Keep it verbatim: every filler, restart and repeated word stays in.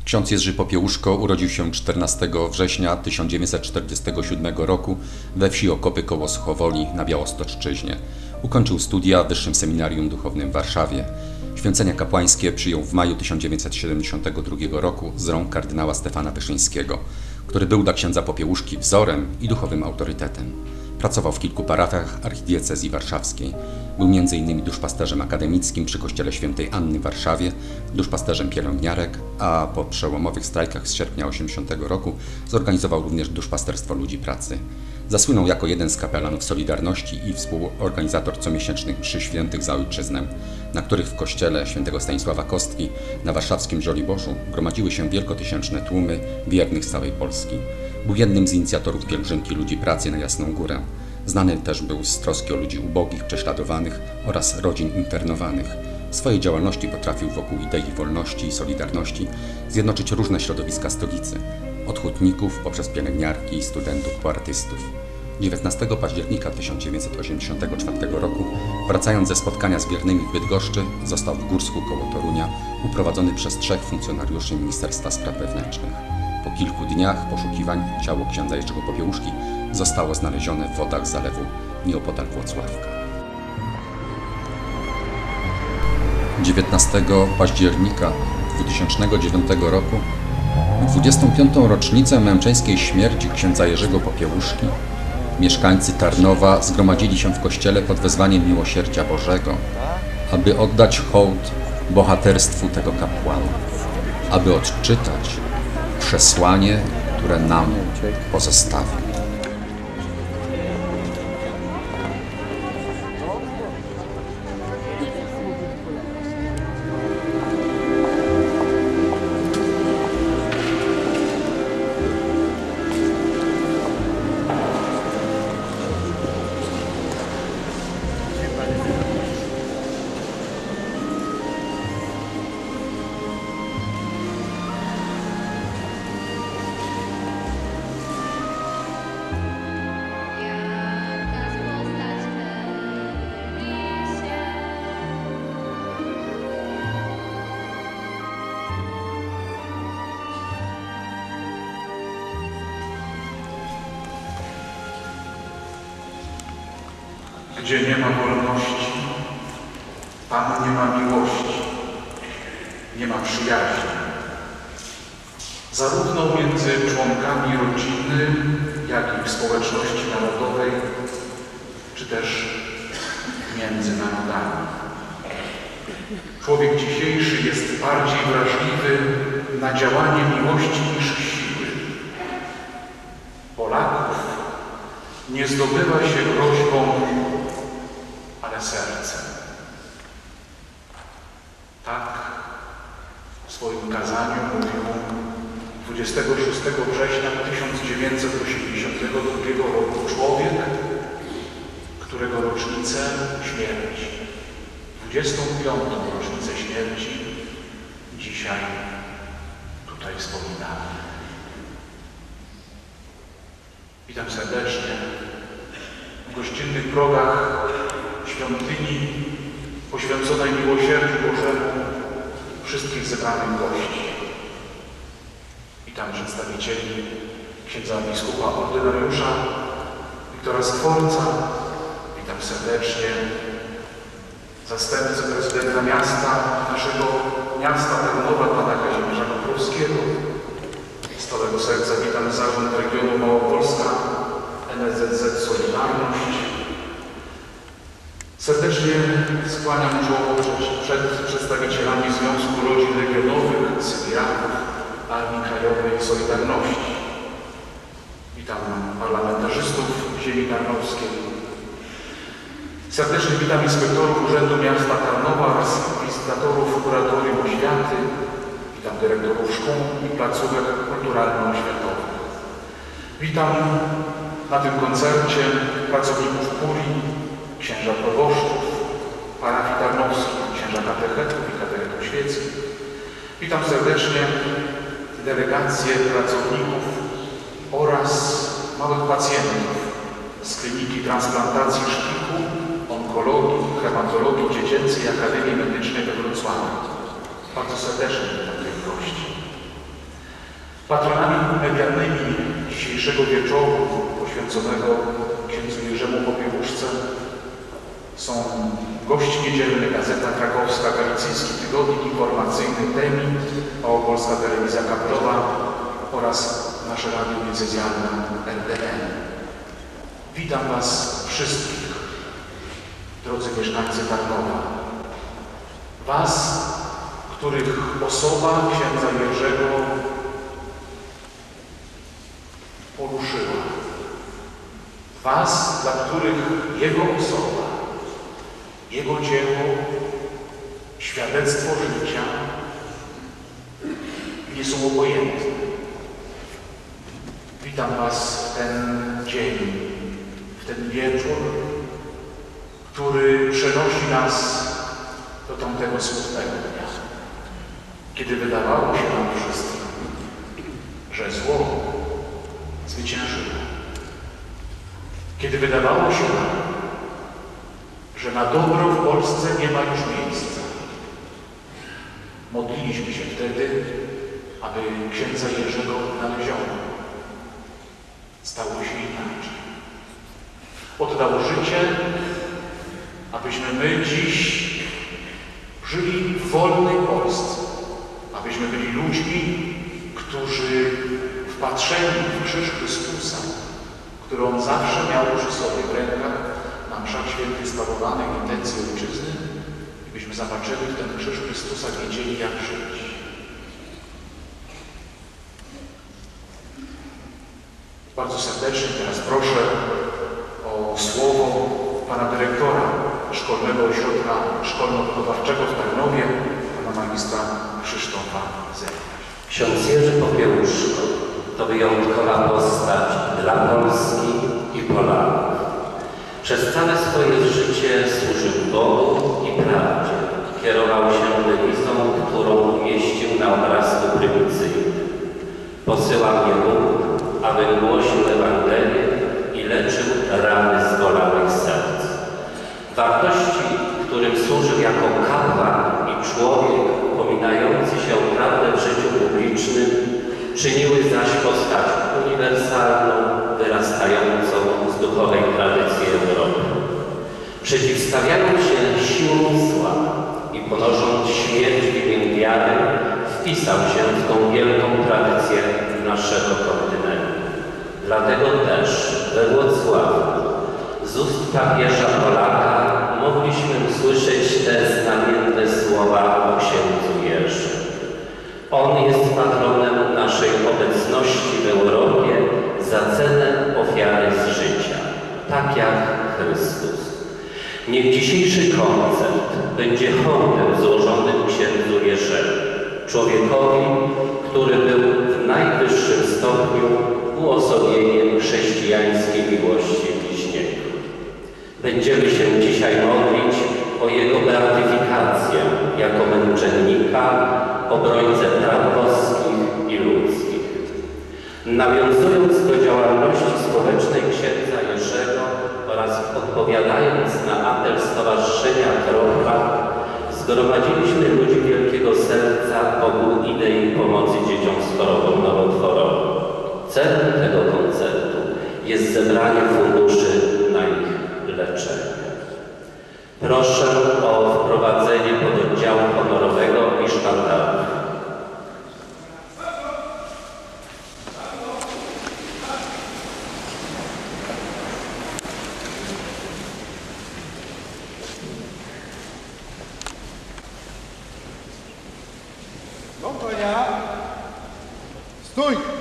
Ksiądz Jerzy Popiełuszko urodził się czternastego września tysiąc dziewięćset czterdziestego siódmego roku we wsi Okopy koło Suchowoli na Białostoczczyźnie. Ukończył studia w Wyższym Seminarium Duchownym w Warszawie. Święcenia kapłańskie przyjął w maju tysiąc dziewięćset siedemdziesiątego drugiego roku z rąk kardynała Stefana Wyszyńskiego, który był dla księdza Popiełuszki wzorem i duchowym autorytetem. Pracował w kilku parafiach archidiecezji warszawskiej. Był między innymi duszpasterzem akademickim przy kościele świętej Anny w Warszawie, duszpasterzem pielęgniarek, a po przełomowych strajkach z sierpnia osiemdziesiątego roku zorganizował również duszpasterstwo ludzi pracy. Zasłynął jako jeden z kapelanów Solidarności i współorganizator comiesięcznych mszy świętych za ojczyznę, na których w kościele świętego Stanisława Kostki na warszawskim Żoliborzu gromadziły się wielkotysięczne tłumy wiernych z całej Polski. Był jednym z inicjatorów pielgrzymki ludzi pracy na Jasną Górę. Znany też był z troski o ludzi ubogich, prześladowanych oraz rodzin internowanych. W swojej działalności potrafił wokół idei wolności i solidarności zjednoczyć różne środowiska stolicy, od hutników poprzez pielęgniarki, studentów po artystów. dziewiętnastego października tysiąc dziewięćset osiemdziesiątego czwartego roku, wracając ze spotkania z wiernymi w Bydgoszczy, został w Górsku koło Torunia uprowadzony przez trzech funkcjonariuszy Ministerstwa Spraw Wewnętrznych. Po kilku dniach poszukiwań ciało księdza Jerzego Popiełuszki zostało znalezione w wodach zalewu nieopodal Włocławka. dziewiętnastego października dwutysięcznego dziewiątego roku, w dwudziestą piątą rocznicę męczeńskiej śmierci księdza Jerzego Popiełuszki, mieszkańcy Tarnowa zgromadzili się w kościele pod wezwaniem miłosierdzia Bożego, aby oddać hołd bohaterstwu tego kapłana, aby odczytać przesłanie, które nam pozostawił. Gdzie nie ma wolności, tam nie ma miłości, nie ma przyjaźni. Zarówno między członkami rodziny, jak i w społeczności narodowej, czy też między narodami. Człowiek dzisiejszy jest bardziej wrażliwy na działanie miłości niż siły. Polaków nie zdobywa się groźbą, ale sercem. Tak w swoim kazaniu mówił dwudziestego szóstego września tysiąc dziewięćset osiemdziesiątego drugiego roku człowiek, którego rocznicę śmierci, dwudziestą piątą rocznicę śmierci, dzisiaj tutaj wspominamy. Witam serdecznie w gościnnych progach świątyni poświęconej miłosierdziu Bożemu wszystkich zebranych gości. Witam przedstawicieli księdza biskupa ordynariusza Wiktora Skworca. Witam serdecznie zastępcę prezydenta miasta, naszego miasta Tarnowa, pana Kazimierza Koprowskiego. Z całego serca witam zarząd regionu Małopolska, N S Z Z Solidarność. Serdecznie skłaniam czoło przed przedstawicielami Związku Rodzin Regionowych, Sybiraków, Armii Krajowej i Solidarności. Witam parlamentarzystów ziemi tarnowskiej. Serdecznie witam inspektorów Urzędu Miasta Tarnowa oraz wizytatorów Kuratorium Oświaty. Witam dyrektorów szkół i placówek kulturalno-oświatowych. Witam na tym koncercie pracowników kurii, księża proboszczów, parafii tarnowskich, księża katechetów i katechetów świeckich. Witam serdecznie delegację pracowników oraz małych pacjentów z Kliniki Transplantacji Szpiku, Onkologii, Hematologii Dziecięcej Akademii Medycznej we Wrocławiu. Bardzo serdecznie witam tych gości. Patronami medialnymi dzisiejszego wieczoru poświęconego księdzu Jerzemu Popiełuszce są gość niedzielny Gazeta Krakowska, Galicyjski Tygodnik Informacyjny Temi, Małopolska Telewizja Kablowa oraz nasze radio diecezjalne R D N. Witam Was wszystkich, drodzy mieszkańcy Tarnowa. Was, których osoba księdza Jerzego poruszyła. Was, dla których jego osoba, jego dzieło, świadectwo życia nie są obojętne. Witam Was w ten dzień, w ten wieczór, który przenosi nas do tamtego smutnego dnia, kiedy wydawało się nam wszystkim, że zło zwyciężyło. Kiedy wydawało się nam, że na dobro w Polsce nie ma już miejsca. Modliliśmy się wtedy, aby księdza Jerzego odnaleziono. Stało się inaczej. Oddał życie, abyśmy my dziś żyli w wolnej Polsce, abyśmy byli ludźmi, którzy wpatrzeni w krzyż Chrystusa, który On zawsze miał przy sobie w rękach, na mszach świętych sprawowanych intencji Ojczyzny, i byśmy zapatrzyli w ten krzyż Chrystusa, wiedzieli, jak żyć. Bardzo serdecznie teraz proszę o słowo pana dyrektora Szkolnego Ośrodka Szkolno-Wychowawczego w Tarnowie, pana magistra Krzysztofa Zernia. Ksiądz Jerzy Popiełuszko to wyjątkowa postać dla Polski i Polaków. Przez całe swoje życie służył Bogu i prawdzie. Kierował się dewizą, którą umieścił na obrazku prymicyjnym. Posyła mnie Bóg, abym głosił Ewangelię i leczył rany zbolanych serc. Wartości, którym służył jako kapłan i człowiek pominający się prawdę w życiu publicznym, czyniły zaś postać uniwersalną, wyrastającą z duchowej tradycji Europy. Przeciwstawiając się siłom zła i ponosząc śmierć w imię wiary, wpisał się w tą wielką tradycję naszego kontynentu. Dlatego też we Włocławiu z ust papieża Polaka mogliśmy usłyszeć te znamienne słowa o księdzu Jerzym. On jest patronem naszej obecności w Europie za cenę ofiary z życia, tak jak Chrystus. Niech dzisiejszy koncert będzie hołdem złożonym księdzu Jerzemu, człowiekowi, który był w najwyższym stopniu uosobieniem chrześcijańskiej miłości bliźniego. Będziemy się dzisiaj modlić o jego beatyfikację jako męczennika, obrońcę praw boskich i ludzkich. Nawiązując do działalności społecznej księdza Jerzego oraz odpowiadając na apel Stowarzyszenia Trochla, zgromadziliśmy ludzi wielkiego serca wokół idei pomocy dzieciom z chorobą nowotworową. Celem tego koncertu jest zebranie funduszy na ich leczenie. Proszę o wprowadzenie pododdziału honorowego i sztandaru. Konia! Stój!